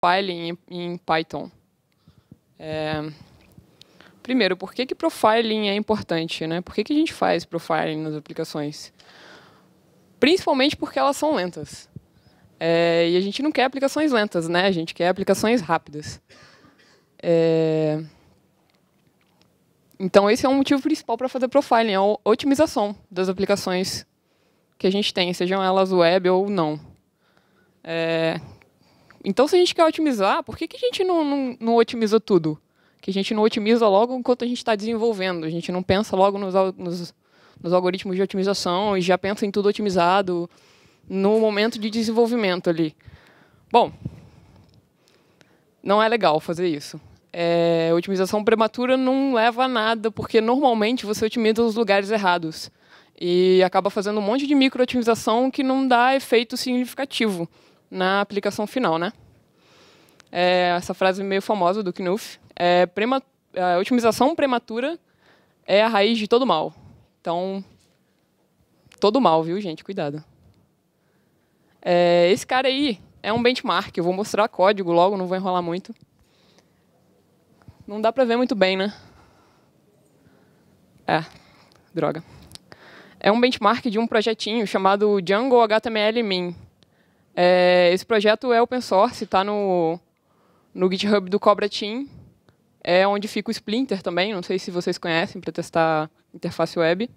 profiling em Python? Primeiro, por que profiling é importante, né? Por que a gente faz profiling nas aplicações? Principalmente porque elas são lentas. E a gente não quer aplicações lentas, né? A gente quer aplicações rápidas. Então, esse é um motivo principal para fazer profiling, a otimização das aplicações que a gente tem, sejam elas web ou não. Então, se a gente quer otimizar, por que a gente não otimiza tudo? Que a gente não otimiza logo enquanto a gente está desenvolvendo. A gente não pensa logo nos algoritmos de otimização e já pensa em tudo otimizado no momento de desenvolvimento ali. Bom, não é legal fazer isso. Otimização prematura não leva a nada, porque normalmente você otimiza os lugares errados. E acaba fazendo um monte de micro-otimização que não dá efeito significativo na aplicação final, né? Essa frase meio famosa do Knuth. A otimização prematura é a raiz de todo mal. Então, todo mal, viu, gente? Cuidado. Esse cara aí é um benchmark. Eu vou mostrar código logo, não vou enrolar muito. Não dá para ver muito bem, né? Droga. É um benchmark de um projetinho chamado Django HTML Min. Esse projeto é open source, está no GitHub do Cobra Team. É onde fica o Splinter também, não sei se vocês conhecem, para testar interface web.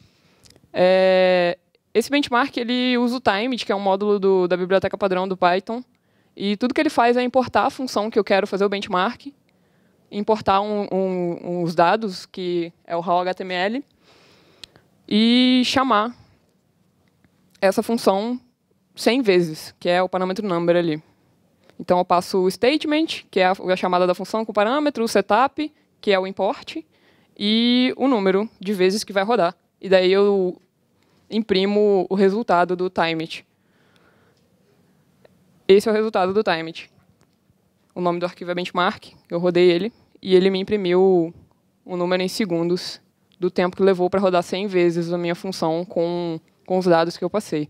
Esse benchmark ele usa o Timeit, que é um módulo da biblioteca padrão do Python. E tudo que ele faz é importar a função que eu quero fazer o benchmark, importar uns dados, que é o raw.html, e chamar essa função 100 vezes, que é o parâmetro number ali. Então, eu passo o statement, que é a chamada da função com o parâmetro, o setup, que é o import, e o número de vezes que vai rodar. E daí eu imprimo o resultado do Timeit. Esse é o resultado do Timeit. O nome do arquivo é benchmark, eu rodei ele, e ele me imprimiu o número em segundos do tempo que levou para rodar 100 vezes a minha função com os dados que eu passei.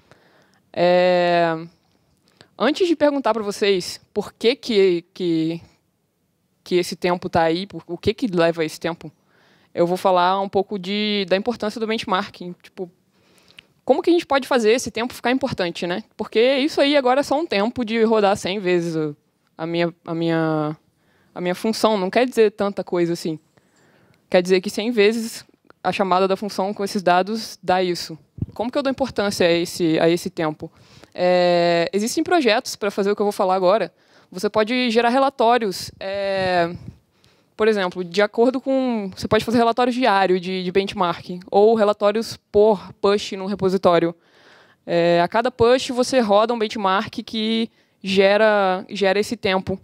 Antes de perguntar para vocês por que esse tempo está aí, o que leva esse tempo, eu vou falar um pouco da importância do benchmarking. Tipo, como que a gente pode fazer esse tempo ficar importante, né? Porque isso aí agora é só um tempo de rodar 100 vezes a minha função. Não quer dizer tanta coisa assim. Quer dizer que 100 vezes a chamada da função com esses dados dá isso. Como que eu dou importância a esse tempo? Existem projetos para fazer o que eu vou falar agora. Você pode gerar relatórios, por exemplo, de acordo com... Você pode fazer relatórios diários de benchmarking, ou relatórios por push no repositório. A cada push, você roda um benchmark que gera esse tempo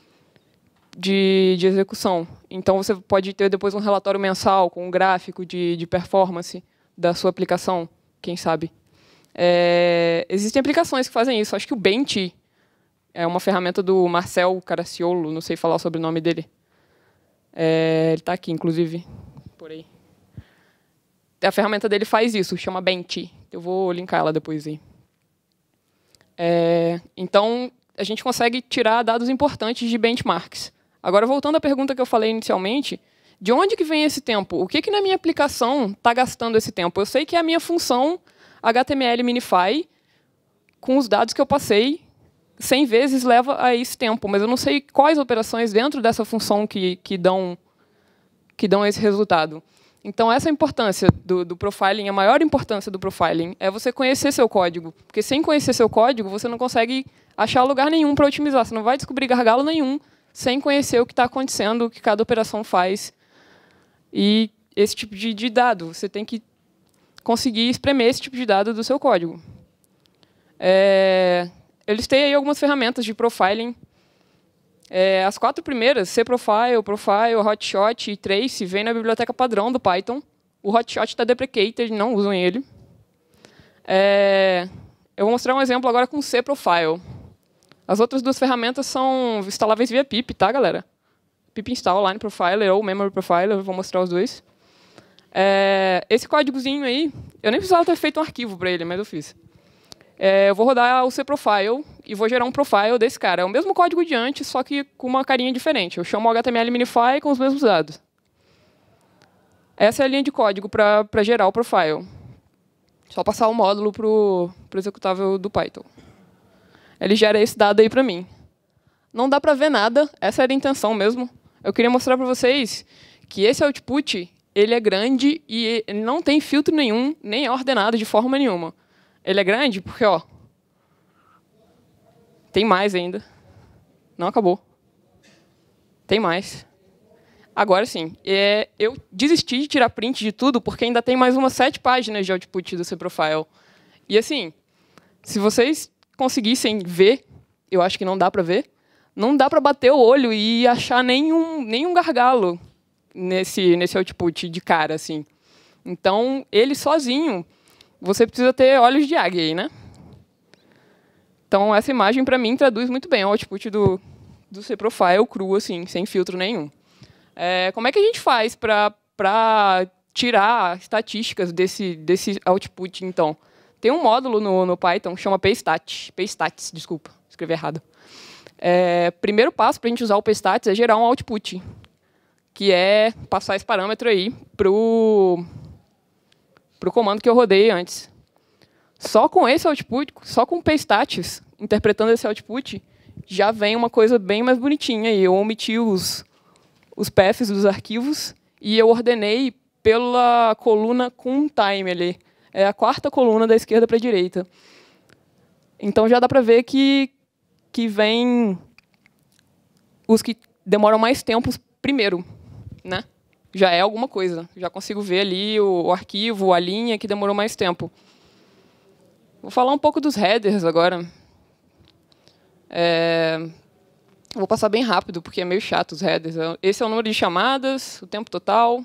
de execução. Então, você pode ter depois um relatório mensal com um gráfico de performance da sua aplicação, quem sabe. Existem aplicações que fazem isso. Acho que o Bench é uma ferramenta do Marcel Caracciolo, não sei falar sobre o nome dele. Ele está aqui, inclusive, por aí. A ferramenta dele faz isso, chama Bench. Eu vou linkar ela depois aí. Então, a gente consegue tirar dados importantes de benchmarks. Agora, voltando à pergunta que eu falei inicialmente, de onde que vem esse tempo? O que na minha aplicação está gastando esse tempo? Eu sei que é a minha função HTML minify, com os dados que eu passei, 100 vezes leva a esse tempo, mas eu não sei quais operações dentro dessa função que dão esse resultado. Então, essa é a importância do profiling, a maior importância do profiling é você conhecer seu código, porque sem conhecer seu código, você não consegue achar lugar nenhum para otimizar, você não vai descobrir gargalo nenhum sem conhecer o que está acontecendo, o que cada operação faz. E esse tipo de dado, você tem que conseguir espremer esse tipo de dado do seu código. Eu listei aí algumas ferramentas de profiling. As 4 primeiras, cProfile, Profile, Hotshot e Trace, vêm na biblioteca padrão do Python. O Hotshot está deprecated, não usam ele. Eu vou mostrar um exemplo agora com cProfile. As outras 2 ferramentas são instaláveis via pip, tá, galera? Pip install, Line Profiler ou Memory Profiler, eu vou mostrar os 2. Esse códigozinho aí, eu nem precisava ter feito um arquivo para ele, mas eu fiz. Eu vou rodar o cProfile e vou gerar um profile desse cara. É o mesmo código de antes, só que com uma carinha diferente. Eu chamo o HTML minify com os mesmos dados. Essa é a linha de código para gerar o profile. Só passar o módulo para o executável do Python. Ele gera esse dado aí para mim. Não dá para ver nada, essa era a intenção mesmo. Eu queria mostrar para vocês que esse output ele é grande e ele não tem filtro nenhum, nem é ordenado de forma nenhuma. Ele é grande porque, ó, tem mais ainda. Não acabou. Tem mais. Agora sim, eu desisti de tirar print de tudo porque ainda tem mais umas 7 páginas de output do cProfile. E assim, se vocês conseguissem ver, eu acho que não dá para ver, não dá para bater o olho e achar nenhum gargalo nesse output de cara, assim. Então, ele sozinho, você precisa ter olhos de águia aí, né? Então, essa imagem, para mim, traduz muito bem o output do cProfile cru, assim, sem filtro nenhum. Como é que a gente faz para tirar estatísticas desse output, então? Tem um módulo no Python que chama paystats, desculpa, escrevi errado. Primeiro passo para a gente usar o paystats é gerar um output, que é passar esse parâmetro aí para o comando que eu rodei antes. Só com esse output, só com o paystats, interpretando esse output, já vem uma coisa bem mais bonitinha. E eu omiti os paths dos arquivos e eu ordenei pela coluna com time ali. É a 4ª coluna da esquerda para a direita. Então já dá para ver que vem os que demoram mais tempo primeiro, né? Já é alguma coisa. Já consigo ver ali o arquivo, a linha que demorou mais tempo. Vou falar um pouco dos headers agora. Vou passar bem rápido, porque é meio chato os headers. Esse é o número de chamadas, o tempo total.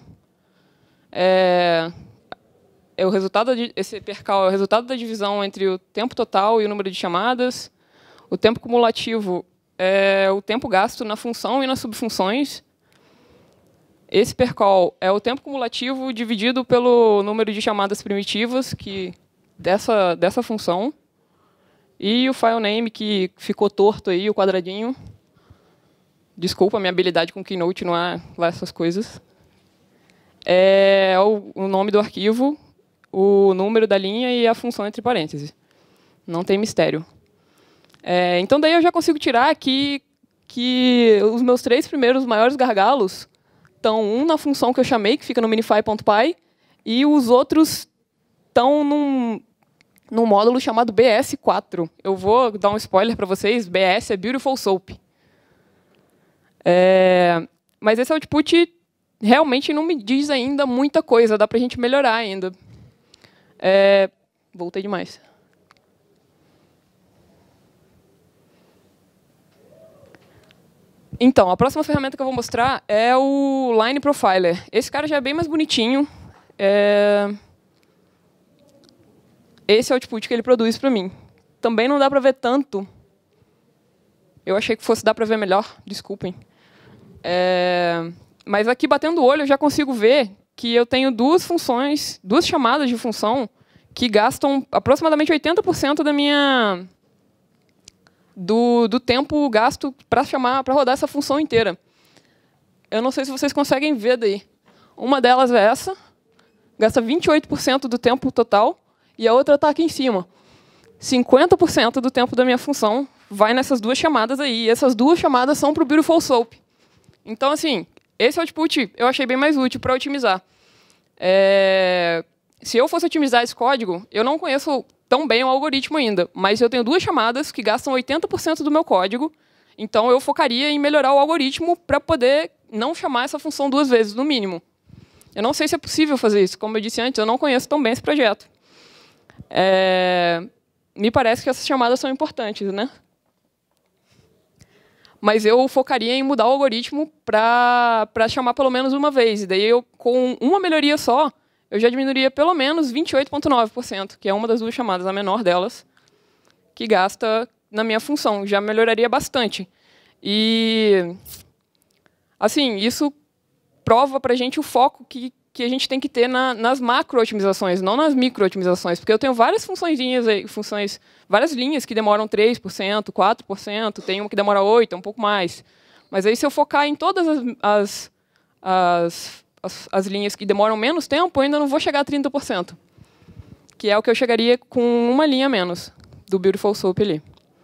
Esse percal é o resultado da divisão entre o tempo total e o número de chamadas. O tempo cumulativo é o tempo gasto na função e nas subfunções. Esse percal é o tempo cumulativo dividido pelo número de chamadas primitivas dessa função. E o file name, que ficou torto aí, o quadradinho. Desculpa, minha habilidade com Keynote não é lá essas coisas. É o nome do arquivo, o número da linha e a função entre parênteses. Não tem mistério. Então, daí eu já consigo tirar que os meus 3 primeiros maiores gargalos estão um na função que eu chamei, que fica no minify.py, e os outros estão num módulo chamado BS4. Eu vou dar um spoiler para vocês, BS é Beautiful Soap. Mas esse output realmente não me diz ainda muita coisa, dá para a gente melhorar ainda. Voltei demais. Então, a próxima ferramenta que eu vou mostrar é o Line Profiler. Esse cara já é bem mais bonitinho. Esse é o output que ele produz para mim. Também não dá para ver tanto. Eu achei que fosse dar para ver melhor, desculpem. Mas aqui, batendo o olho, eu já consigo ver que eu tenho 2 funções, 2 chamadas de função que gastam aproximadamente 80% do tempo gasto para rodar essa função inteira. Eu não sei se vocês conseguem ver daí. Uma delas é essa, gasta 28% do tempo total, e a outra está aqui em cima. 50% do tempo da minha função vai nessas 2 chamadas aí. E essas 2 chamadas são para o Beautiful Soap. Então, assim, esse output eu achei bem mais útil para otimizar. Se eu fosse otimizar esse código, eu não conheço tão bem o algoritmo ainda, mas eu tenho 2 chamadas que gastam 80% do meu código, então eu focaria em melhorar o algoritmo para poder não chamar essa função 2 vezes, no mínimo. Eu não sei se é possível fazer isso. Como eu disse antes, eu não conheço tão bem esse projeto. Me parece que essas chamadas são importantes, né? Mas eu focaria em mudar o algoritmo para chamar pelo menos uma vez. E daí, com uma melhoria só, eu já diminuiria pelo menos 28,9%, que é uma das 2 chamadas, a menor delas, que gasta na minha função. Já melhoraria bastante. E, assim, isso prova para a gente o foco que que a gente tem que ter nas macro-otimizações, não nas micro-otimizações, porque eu tenho várias funçõezinhas aí, várias linhas que demoram 3%, 4%, tem uma que demora 8%, um pouco mais. Mas aí, se eu focar em todas as linhas que demoram menos tempo, eu ainda não vou chegar a 30%, que é o que eu chegaria com uma linha a menos do Beautiful Soup ali.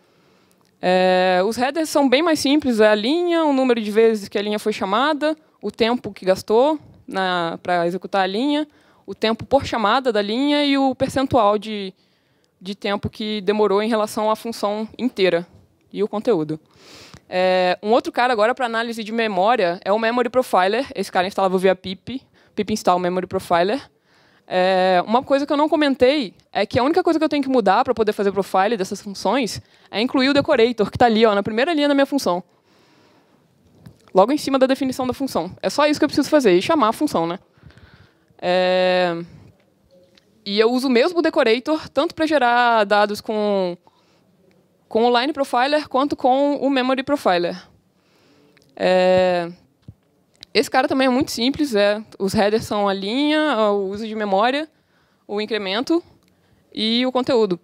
Os headers são bem mais simples, é a linha, o número de vezes que a linha foi chamada, o tempo que gastou para executar a linha, o tempo por chamada da linha e o percentual de tempo que demorou em relação à função inteira e o conteúdo. Um outro cara agora para análise de memória é o Memory Profiler. Esse cara instalava via pip install Memory Profiler. Uma coisa que eu não comentei é que a única coisa que eu tenho que mudar para poder fazer profile dessas funções é incluir o decorator, que está ali, ó, na primeira linha da minha função. Logo em cima da definição da função. É só isso que eu preciso fazer, e chamar a função, né? E eu uso o mesmo decorator, tanto para gerar dados com o Line Profiler, quanto com o Memory Profiler. Esse cara também é muito simples. Os headers são a linha, o uso de memória, o incremento e o conteúdo.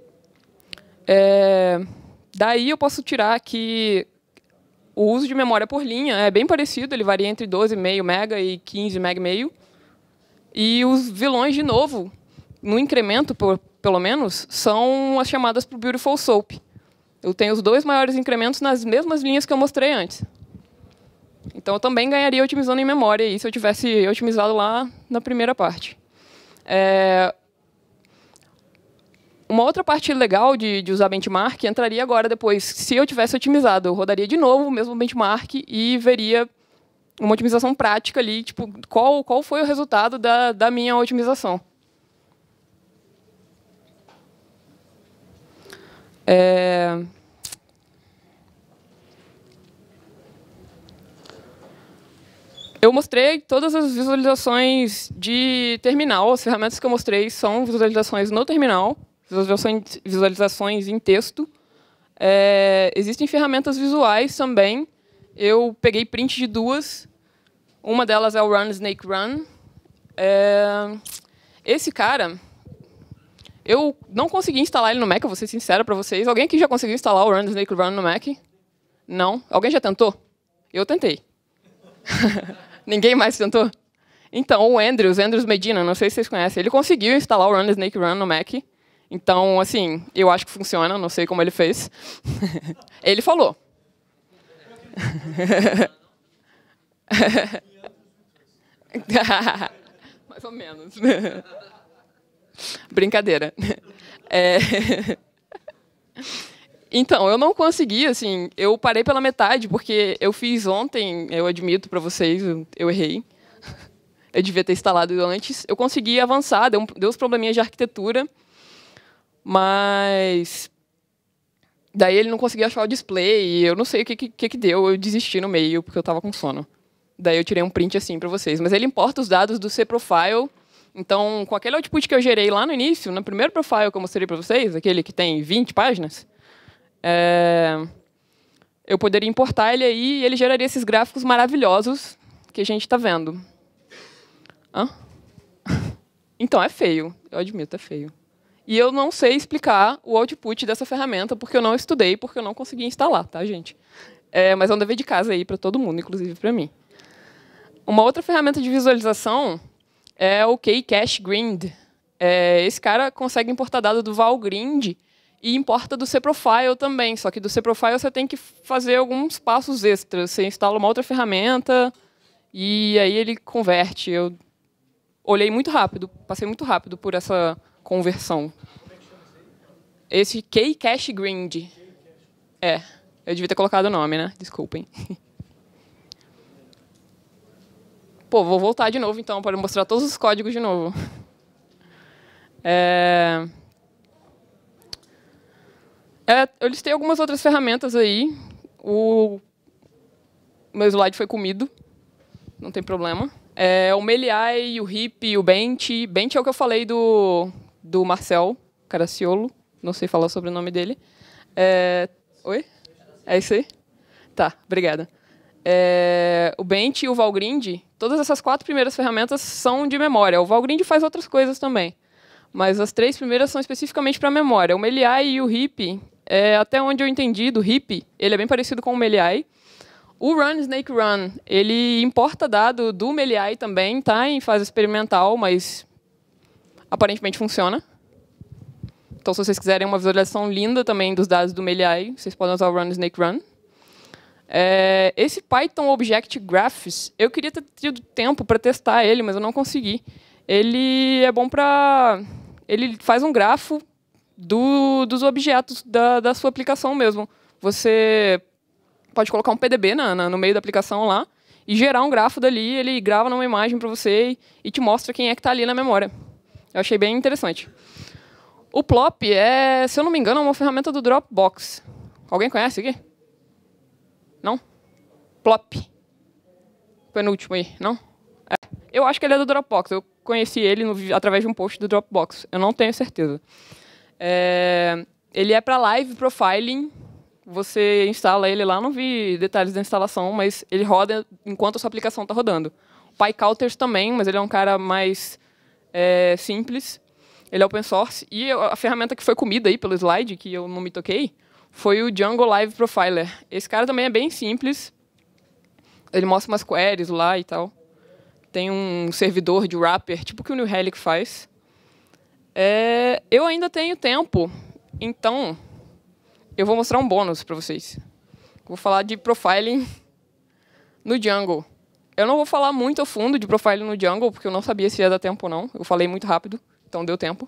Daí eu posso tirar que o uso de memória por linha é bem parecido, ele varia entre 12,5 MB e 15 MB. E os vilões, de novo, no incremento, pelo menos, são as chamadas para o Beautiful Soup. Eu tenho os dois maiores incrementos nas mesmas linhas que eu mostrei antes. Então, eu também ganharia otimizando em memória, e se eu tivesse otimizado lá na primeira parte. Uma outra parte legal de usar benchmark entraria agora depois. Se eu tivesse otimizado, eu rodaria de novo o mesmo benchmark e veria uma otimização prática ali, tipo, qual foi o resultado da minha otimização. Eu mostrei todas as visualizações de terminal. As ferramentas que eu mostrei são visualizações no terminal, visualizações em texto. Existem ferramentas visuais também. Eu peguei print de duas. Uma delas é o Run Snake Run. Esse cara, eu não consegui instalar ele no Mac, eu vou ser sincero para vocês. Alguém aqui já conseguiu instalar o Run Snake Run no Mac? Não? Alguém já tentou? Eu tentei. Ninguém mais tentou? Então, o Andrews Medina, não sei se vocês conhecem, ele conseguiu instalar o Run Snake Run no Mac. Então, assim, eu acho que funciona, não sei como ele fez. Ele falou. Mais ou menos. Brincadeira. Então, eu não consegui, assim, eu parei pela metade, porque eu fiz ontem, eu admito para vocês, eu errei. Eu devia ter instalado antes. Eu consegui avançar, deu uns probleminhas de arquitetura, mas daí ele não conseguia achar o display, eu não sei o que deu, eu desisti no meio, porque eu estava com sono. Daí eu tirei um print assim para vocês. Mas ele importa os dados do cProfile. Então, com aquele output que eu gerei lá no início, no primeiro profile que eu mostrei para vocês, aquele que tem 20 páginas, eu poderia importar ele aí e ele geraria esses gráficos maravilhosos que a gente está vendo. Hã? Então, é feio. Eu admito, é feio. E eu não sei explicar o output dessa ferramenta, porque eu não estudei, porque eu não consegui instalar, tá, gente? Mas é um dever de casa aí para todo mundo, inclusive para mim. Uma outra ferramenta de visualização é o KCacheGrind. Esse cara consegue importar dado do Valgrind e importa do cProfile também. Só que do cProfile você tem que fazer alguns passos extras. Você instala uma outra ferramenta e aí ele converte. Eu olhei muito rápido, passei muito rápido por essa conversão. Esse KCacheGrind. Eu devia ter colocado o nome, né? Desculpem. Pô, vou voltar de novo, então, para mostrar todos os códigos de novo. Eu listei algumas outras ferramentas aí. O meu slide foi comido. Não tem problema. O Meli, o Hip, o Bench. Bench é o que eu falei do Marcel Caracciolo. Não sei falar sobre o nome dele. Oi? É isso aí? Tá, obrigada. O Bench e o Valgrind, todas essas 4 primeiras ferramentas são de memória. O Valgrind faz outras coisas também, mas as 3 primeiras são especificamente para memória. O Meliai e o Hip, até onde eu entendi do Hip, ele é bem parecido com o Meliai. O Run Snake Run, ele importa dado do Meliai também, tá em fase experimental, mas aparentemente funciona. Então, se vocês quiserem uma visualização linda também dos dados do Meliai, vocês podem usar o Run Snake Run. Esse Python Object Graphs, eu queria ter tido tempo para testar ele, mas eu não consegui. Ele é bom para... Ele faz um grafo dos objetos da sua aplicação mesmo. Você pode colocar um PDB no meio da aplicação lá e gerar um grafo dali, ele grava numa imagem para você e te mostra quem é que está ali na memória. Eu achei bem interessante. O Plop se eu não me engano, é uma ferramenta do Dropbox. Alguém conhece aqui? Não? Plop. Penúltimo aí, não? Eu acho que ele é do Dropbox. Eu conheci ele através de um post do Dropbox. Eu não tenho certeza. Ele é para live profiling. Você instala ele lá, não vi detalhes da instalação, mas ele roda enquanto a sua aplicação está rodando. O PyCounters também, mas ele é um cara mais simples. Ele é open source. E a ferramenta que foi comida aí pelo slide, que eu não me toquei, foi o Django Live Profiler. Esse cara também é bem simples. Ele mostra umas queries lá e tal. Tem um servidor de wrapper, tipo o que o New Relic faz. Eu ainda tenho tempo, então eu vou mostrar um bônus para vocês. Vou falar de profiling no Django. Eu não vou falar muito a fundo de profiling no Django, porque eu não sabia se ia dar tempo ou não. Eu falei muito rápido, então deu tempo.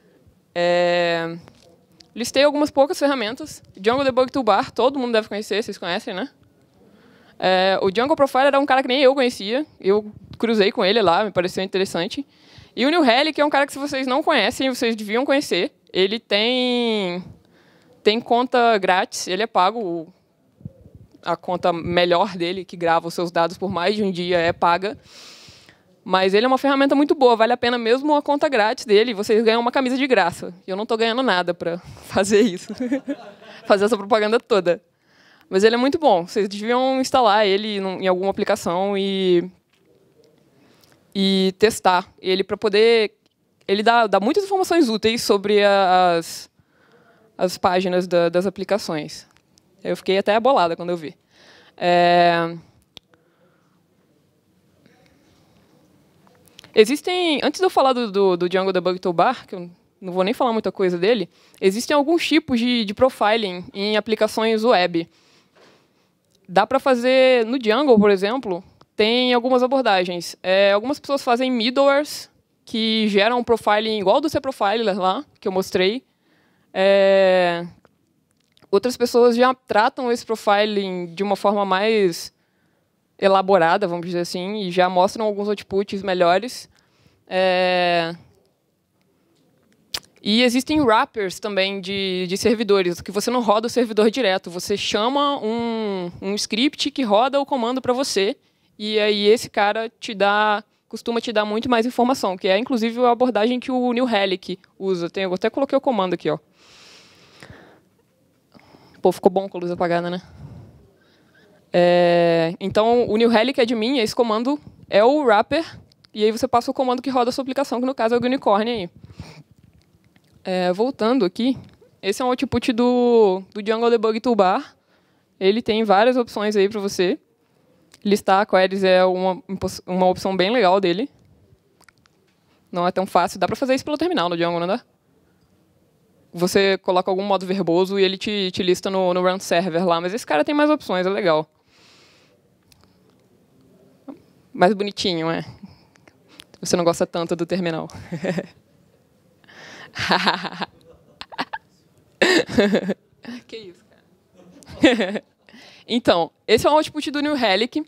Listei algumas poucas ferramentas. Django Debug Toolbar, todo mundo deve conhecer, vocês conhecem, né? O Django Profiler é um cara que nem eu conhecia. Eu cruzei com ele lá, me pareceu interessante. E o New Relic é um cara que, se vocês não conhecem, vocês deviam conhecer. Ele tem conta grátis, ele é pago. A conta melhor dele, que grava os seus dados por mais de um dia, é paga. Mas ele é uma ferramenta muito boa, vale a pena mesmo a conta grátis dele. Vocês ganham uma camisa de graça. E eu não estou ganhando nada para fazer isso. Fazer essa propaganda toda. Mas ele é muito bom. Vocês deviam instalar ele em alguma aplicação e testar ele para poder... Ele dá muitas informações úteis sobre as páginas das aplicações. Eu fiquei até bolada quando eu vi. Antes de eu falar do Django Debug Toolbar, que eu não vou nem falar muita coisa dele, existem alguns tipos de profiling em aplicações web. Dá para fazer no Django, por exemplo, tem algumas abordagens. Algumas pessoas fazem middlewares que geram um profiling igual do cProfiler lá, que eu mostrei. Outras pessoas já tratam esse profiling de uma forma mais elaborada, vamos dizer assim, e já mostram alguns outputs melhores. E existem wrappers também de servidores, que você não roda o servidor direto. Você chama um script que roda o comando para você, e aí esse cara costuma te dar muito mais informação, que é, inclusive, a abordagem que o New Relic usa. Eu até coloquei o comando aqui, ó. Pô, ficou bom com a luz apagada, né? Então, o New Relic admin, esse comando é o wrapper, e aí você passa o comando que roda a sua aplicação, que no caso é o Unicorn aí. Voltando aqui, esse é um output do Django Debug Toolbar. Ele tem várias opções aí para você. Listar queries é uma opção bem legal dele. Não é tão fácil. Dá para fazer isso pelo terminal no Django, não dá? Você coloca algum modo verboso e ele te lista no Run Server lá. Mas esse cara tem mais opções, é legal. Mais bonitinho, é. Você não gosta tanto do terminal. Que isso, cara. Então, esse é um output do New Relic.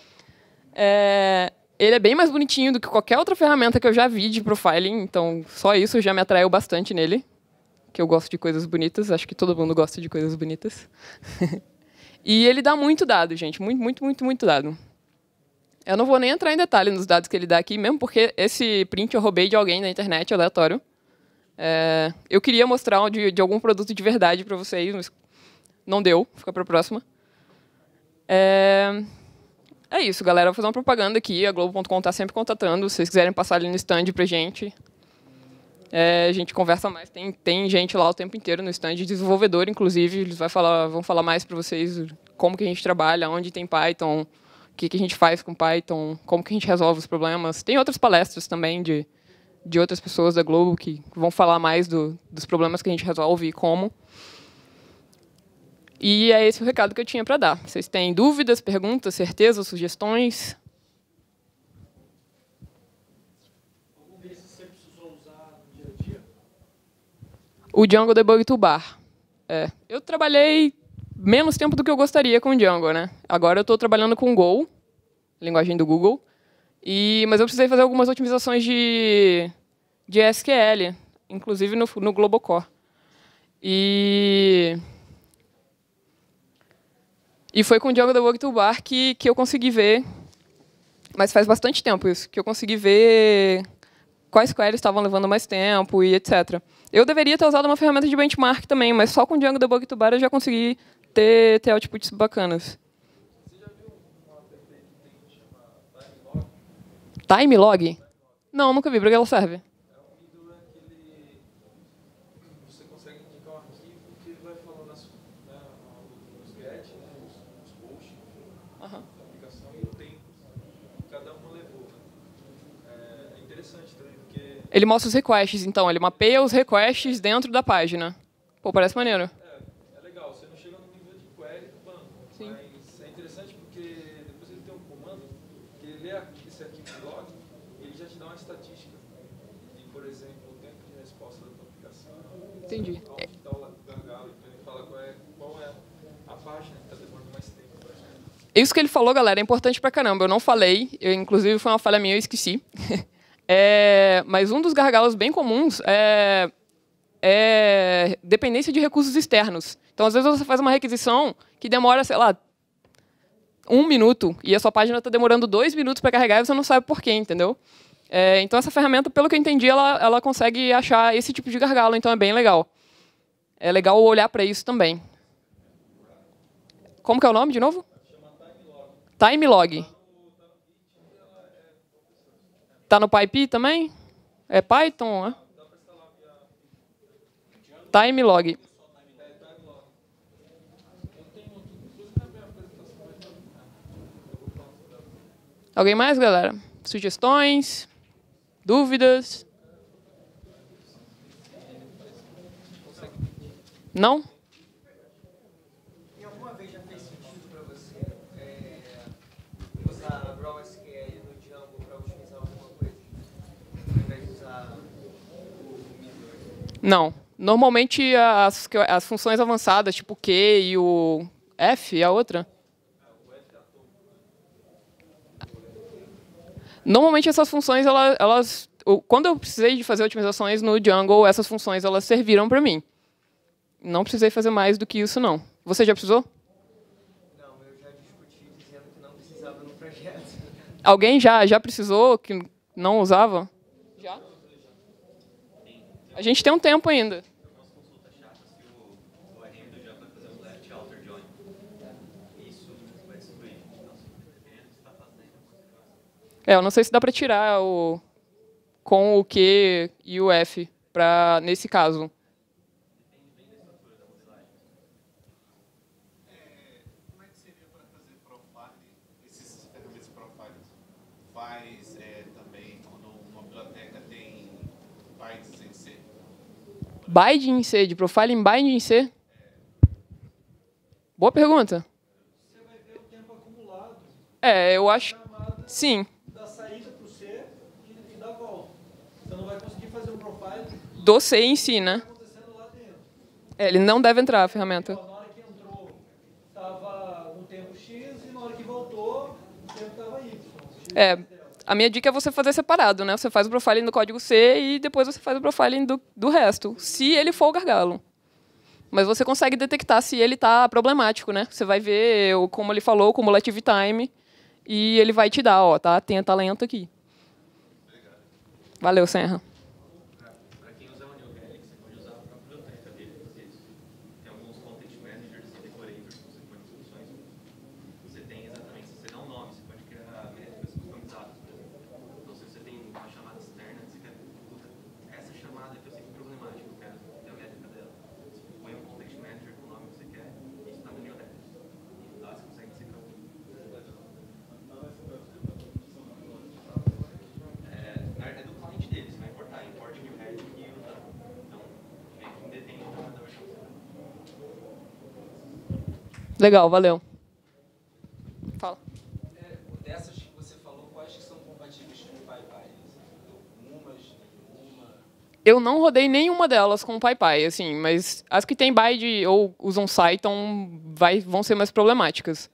Ele é bem mais bonitinho do que qualquer outra ferramenta que eu já vi de profiling, então só isso já me atraiu bastante nele, que eu gosto de coisas bonitas, acho que todo mundo gosta de coisas bonitas. E ele dá muito dado, gente, muito dado. Eu não vou nem entrar em detalhe nos dados que ele dá aqui, mesmo porque esse print eu roubei de alguém na internet, aleatório. Eu queria mostrar de algum produto de verdade para vocês, mas não deu, fica para a próxima. É isso, galera. Vou fazer uma propaganda aqui. A Globo.com está sempre contatando. Se vocês quiserem passar ali no stand pra gente. A gente conversa mais. Tem gente lá o tempo inteiro no stand, desenvolvedor, inclusive. Eles vão falar mais para vocês como que a gente trabalha, onde tem Python, o que a gente faz com Python, como que a gente resolve os problemas. Tem outras palestras também de outras pessoas da Globo que vão falar mais dos problemas que a gente resolve e como. E é esse o recado que eu tinha para dar. Vocês têm dúvidas, perguntas, certezas, sugestões? Algum desses você precisou usar no dia a dia? O Django Debug Toolbar. Eu trabalhei menos tempo do que eu gostaria com o Django, né? Agora eu estou trabalhando com Go, linguagem do Google, mas eu precisei fazer algumas otimizações de SQL, inclusive no Globocore. E foi com o Django Debug Toolbar que eu consegui ver, mas faz bastante tempo isso, que eu consegui ver quais queries estavam levando mais tempo e etc. Eu deveria ter usado uma ferramenta de benchmark também, mas só com o Django Debug Toolbar eu já consegui ter outputs bacanas. Você já viu um app que chama TimeLog? Timelog? Não, nunca vi. Para que ela serve? É um middleware que você consegue indicar um arquivo que ele vai falando os get, os posts, da aplicação e o tempo que cada um levou. É interessante também, porque... Ele mostra os requests, então. Ele mapeia os requests dentro da página. Pô, parece maneiro. É legal. Você não chega no nível de query do banco. Sim. Mas é interessante porque depois ele tem um comando que ele lê esse arquivo de log e ele já te dá uma estatística de, por exemplo, o tempo de resposta da tua aplicação. Entendi. Onde está o gargalo. Então ele fala qual é a página que está demorando mais tempo. Isso que ele falou, galera, é importante pra caramba. Eu não falei, inclusive foi uma falha minha, eu esqueci. Mas um dos gargalos bem comuns é dependência de recursos externos. Então, às vezes, você faz uma requisição que demora, sei lá, 1 minuto, e a sua página está demorando 2 minutos para carregar e você não sabe por quê, entendeu? Então, essa ferramenta, pelo que eu entendi, ela consegue achar esse tipo de gargalo, então é bem legal. É legal olhar para isso também. Como que é o nome, de novo? Timelog. Tá no PyPy também? É Python, né? Timelog. Alguém mais, galera? Sugestões? Dúvidas? Não? E alguma vez já fez sentido para você usar raw SQL no Django para otimizar alguma coisa? Ao invés de usar o middleware? Não. Normalmente as funções avançadas, tipo o Q e o F, e a outra. Normalmente essas funções, quando eu precisei de fazer otimizações no Django, essas funções elas serviram para mim. Não precisei fazer mais do que isso, não. Você já precisou? Não, eu já discuti dizendo que não precisava no projeto. Alguém já precisou que não usava? Já? A gente tem um tempo ainda. Algumas consultas chatas que o RM do Django vai fazer um left outer join. Isso vai destruir. Então, se dependendo, você está fazendo Eu não sei se dá para tirar com o Q e o F nesse caso. depende bem da estrutura da modelagem. Como é que seria para fazer profiling? Esses ferramentas de profiling faz também quando uma biblioteca tem bytes em C? Binding em C, de profiling binding em C? Boa pergunta. Você vai ver o tempo acumulado Eu acho. chamada Sim. da saída para o C e da volta. Você não vai conseguir fazer um profile Do C em si, né? acontecendo lá dentro. Ele não deve entrar a ferramenta. Na hora que entrou, estava um tempo X e na hora que voltou, o tempo estava Y. A minha dica é você fazer separado, né? Você faz o profiling do código C e depois você faz o profiling do resto, se ele for o gargalo. Mas você consegue detectar se ele está problemático, né? Você vai ver, como ele falou, o cumulative time, e ele vai te dar, ó, tem talento aqui. Valeu, Senra. Para quem usar o New Relic, você pode usar a própria biblioteca dele para fazer isso. Tem alguns content managers e decorators que você põe nas funções. Você tem exatamente, se você dá um nome, você pode Legal, valeu. Fala. Dessas que você falou, quais que são compatíveis com o PyPy? Umas, nenhuma? Eu não rodei nenhuma delas com o PyPy, assim, mas as que tem BIDE ou usam Cython vão ser mais problemáticas.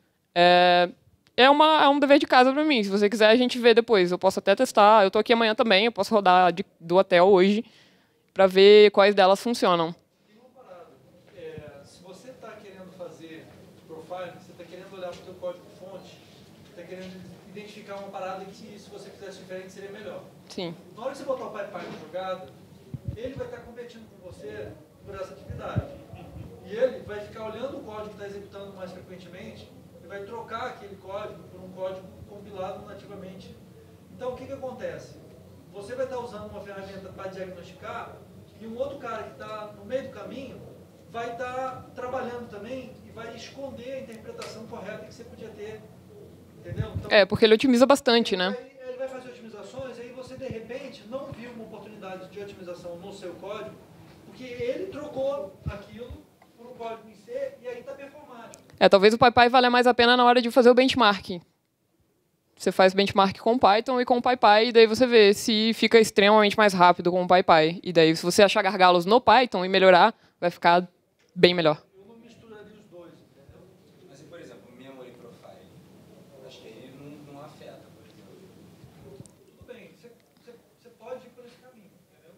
É um dever de casa para mim. Se você quiser, a gente vê depois. Eu posso até testar. Eu estou aqui amanhã também. Eu posso rodar do hotel hoje para ver quais delas funcionam. Tem uma parada. Se você está querendo fazer profiling, você está querendo olhar para o seu código-fonte, está querendo identificar uma parada que, se você fizesse diferente, seria melhor. Sim. Na hora que você botar o PyPy na jogada, ele vai estar competindo com você por essa atividade. E ele vai ficar olhando o código que está executando mais frequentemente e vai trocar aquele código por um código compilado nativamente. Então, o que acontece? Você vai estar usando uma ferramenta para diagnosticar e um outro cara que está no meio do caminho vai estar trabalhando também e vai esconder a interpretação correta que você podia ter. Entendeu? Então, porque ele otimiza bastante, né? Ele vai fazer otimizações e aí você, de repente, não viu uma oportunidade de otimização no seu código, porque ele trocou aquilo por um código em C e aí está performático. Talvez o PyPy valha mais a pena na hora de fazer o benchmarking. Você faz benchmark com o Python e com o PyPy, e daí você vê se fica extremamente mais rápido com o PyPy. E daí, se você achar gargalos no Python e melhorar, vai ficar bem melhor. Eu não misturaria os dois, entendeu? Mas, por exemplo, memory profile, acho que aí não afeta, por exemplo. Tudo bem, você pode ir por esse caminho, entendeu?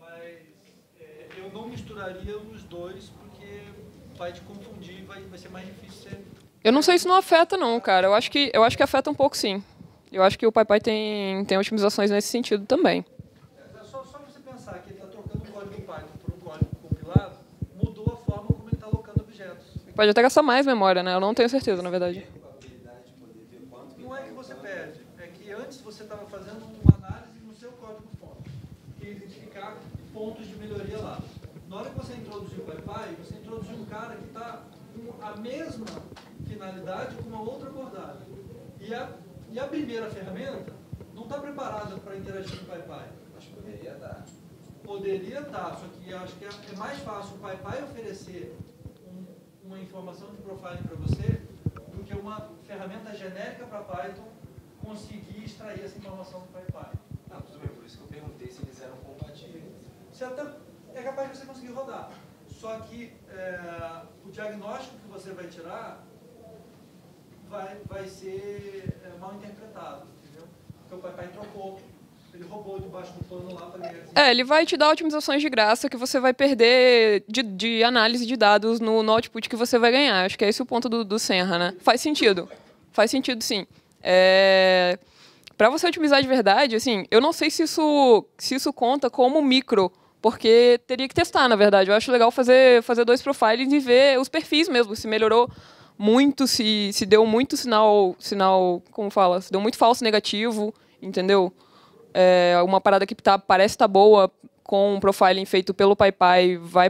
Mas eu não misturaria os dois, porque vai te confundir, vai ser mais difícil você... Eu não sei se não afeta, não, cara. Eu acho que afeta um pouco, sim. Eu acho que o PyPy tem otimizações nesse sentido também. Só você pensar que ele está trocando o código Python por um código compilado, mudou a forma como ele está alocando objetos. Pode até gastar mais memória, né? Eu não tenho certeza, na verdade. Não é que você perde, é que antes você estava fazendo uma análise no seu código-fonte, que ia identificar pontos de melhoria lá. Na hora que você introduziu o PyPy, você introduziu um cara que está com a mesma finalidade com uma outra abordagem. E a primeira ferramenta não está preparada para interagir com o PyPy. Mas poderia dar. Poderia estar, só que acho que é mais fácil o PyPy oferecer uma informação de profiling para você do que uma ferramenta genérica para Python conseguir extrair essa informação do PyPy. Ah, tudo bem, por isso que eu perguntei se eles eram compatíveis. Você até é capaz de você conseguir rodar, só que o diagnóstico que você vai tirar vai ser mal interpretado, entendeu? Porque o PyPy trocou, ele roubou debaixo do pano lá para ganhar. Ele vai te dar otimizações de graça que você vai perder de análise de dados no output que você vai ganhar. Acho que é esse o ponto do Senra, né? Faz sentido, sim. Para você otimizar de verdade, assim, eu não sei se isso conta como micro, porque teria que testar, na verdade. Eu acho legal fazer 2 profilings e ver os perfis mesmo, se melhorou muito, se deu muito sinal, como fala, se deu muito falso negativo, entendeu? Uma parada que parece estar boa com um profiling feito pelo PyPy vai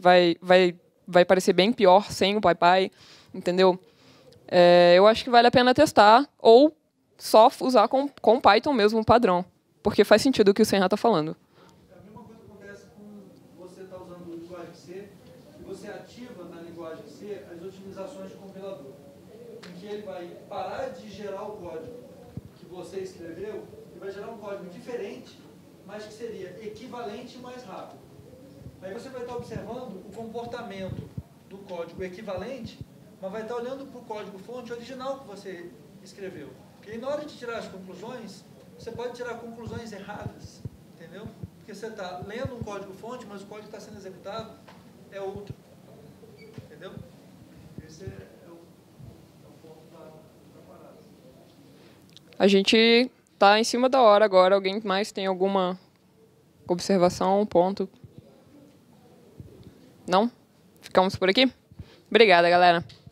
parecer bem pior sem o PyPy, entendeu? Eu acho que vale a pena testar ou só usar com Python mesmo, padrão, porque faz sentido o que o Senra está falando. A mesma coisa acontece com você estar usando a linguagem C e você ativa na linguagem C as otimizações de compilador, em que ele vai parar de gerar o código que você escreveu e vai gerar um código diferente, mas que seria equivalente e mais rápido. Aí você vai estar observando o comportamento do código equivalente, mas vai estar olhando para o código-fonte original que você escreveu. E aí, na hora de tirar as conclusões, você pode tirar conclusões erradas, entendeu? Porque você está lendo um código-fonte, mas o código que está sendo executado é outro, entendeu? Esse é o ponto da parada. A gente está em cima da hora agora. Alguém mais tem alguma observação, ponto? Não? Ficamos por aqui? Obrigada, galera.